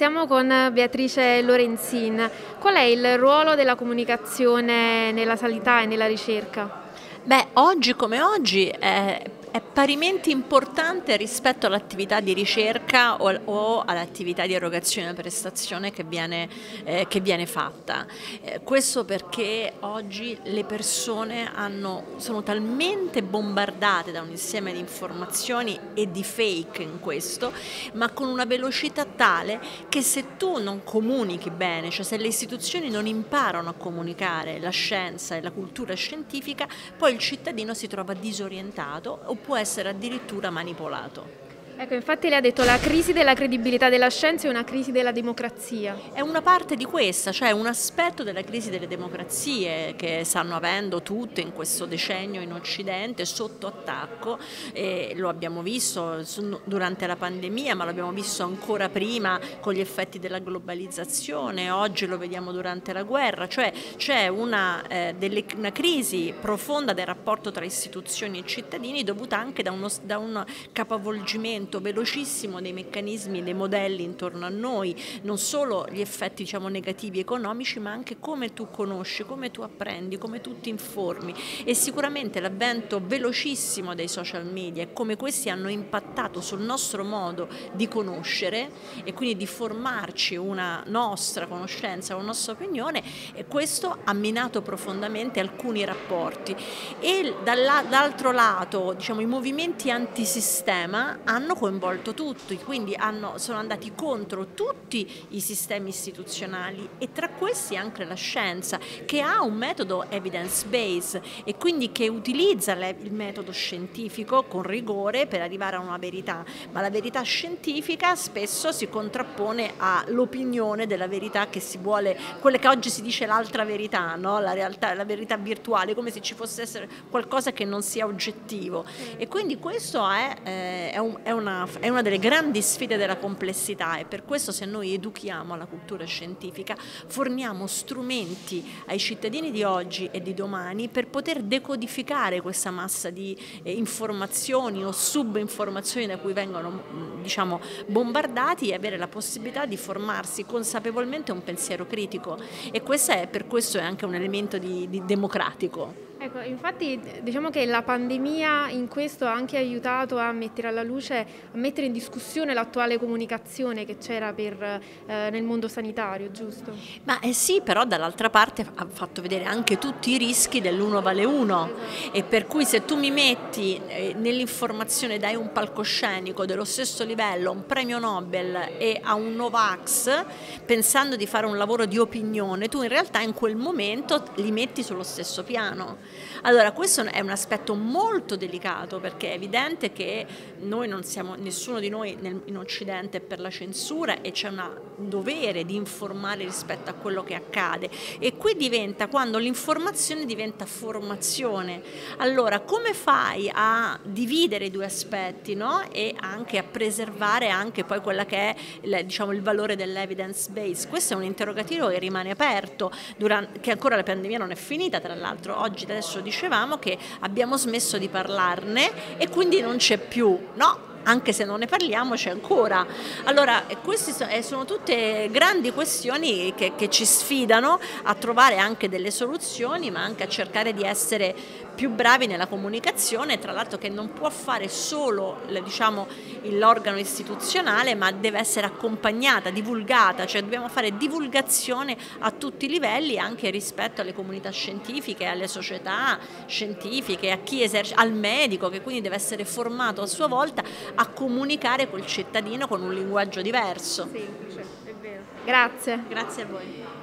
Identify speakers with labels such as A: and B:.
A: Siamo con Beatrice Lorenzin. Qual è il ruolo della comunicazione nella sanità e nella ricerca?
B: Beh, oggi come oggi è parimenti importante rispetto all'attività di ricerca o all'attività di erogazione della prestazione che viene fatta. Questo perché oggi le persone sono talmente bombardate da un insieme di informazioni e di fake in questo, ma con una velocità tale che se tu non comunichi bene, cioè se le istituzioni non imparano a comunicare la scienza e la cultura scientifica, poi il cittadino si trova disorientato o può essere addirittura manipolato.
A: Ecco, infatti lei ha detto la crisi della credibilità della scienza è una crisi della democrazia.
B: È una parte di questa, cioè un aspetto della crisi delle democrazie che stanno avendo tutte in questo decennio in Occidente sotto attacco, e lo abbiamo visto durante la pandemia, ma l'abbiamo visto ancora prima con gli effetti della globalizzazione, oggi lo vediamo durante la guerra, cioè c'è una crisi profonda del rapporto tra istituzioni e cittadini dovuta anche da un capovolgimento velocissimo dei meccanismi, dei modelli intorno a noi, non solo gli effetti negativi economici, ma anche come tu conosci, come tu apprendi, come tu ti informi, e sicuramente l'avvento velocissimo dei social media e come questi hanno impattato sul nostro modo di conoscere e quindi di formarci una nostra conoscenza, una nostra opinione, e questo ha minato profondamente alcuni rapporti. E dall'altro lato, i movimenti antisistema hanno coinvolto tutti, quindi sono andati contro tutti i sistemi istituzionali, e tra questi anche la scienza, che ha un metodo evidence-based e quindi che utilizza il metodo scientifico con rigore per arrivare a una verità, ma la verità scientifica spesso si contrappone all'opinione della verità che si vuole, quella che oggi si dice l'altra verità, no? La realtà, la verità virtuale, come se ci fosse essere qualcosa che non sia oggettivo, e quindi questo è una delle grandi sfide della complessità, e per questo se noi educhiamo alla cultura scientifica forniamo strumenti ai cittadini di oggi e di domani per poter decodificare questa massa di informazioni o subinformazioni da cui vengono bombardati, e avere la possibilità di formarsi consapevolmente un pensiero critico, e per questo è anche un elemento di democratico.
A: Ecco, infatti diciamo che la pandemia in questo ha anche aiutato a mettere alla luce, a mettere in discussione l'attuale comunicazione che c'era nel mondo sanitario, giusto?
B: Ma sì, però dall'altra parte ha fatto vedere anche tutti i rischi dell'uno vale uno, e per cui se tu mi metti nell'informazione, dai un palcoscenico dello stesso livello a un premio Nobel e a un Novax, pensando di fare un lavoro di opinione, tu in realtà in quel momento li metti sullo stesso piano. Allora questo è un aspetto molto delicato, perché è evidente che noi non siamo, nessuno di noi in Occidente è per la censura, e c'è un dovere di informare rispetto a quello che accade, e qui diventa, quando l'informazione diventa formazione, allora come fai a dividere i due aspetti, no? E anche a preservare anche poi quella che è il valore dell'evidence base. Questo è un interrogativo che rimane aperto, che ancora la pandemia non è finita, tra l'altro oggi adesso dicevamo che abbiamo smesso di parlarne e quindi non c'è più, no? Anche se non ne parliamo c'è ancora. Allora queste sono tutte grandi questioni che ci sfidano a trovare anche delle soluzioni, ma anche a cercare di essere più bravi nella comunicazione, tra l'altro che non può fare solo l'organo istituzionale, ma deve essere accompagnata, divulgata, cioè dobbiamo fare divulgazione a tutti i livelli, anche rispetto alle comunità scientifiche, alle società scientifiche, a chi al medico, che quindi deve essere formato a sua volta a comunicare col cittadino con un linguaggio diverso.
A: Sì, è vero. Grazie.
B: Grazie a voi.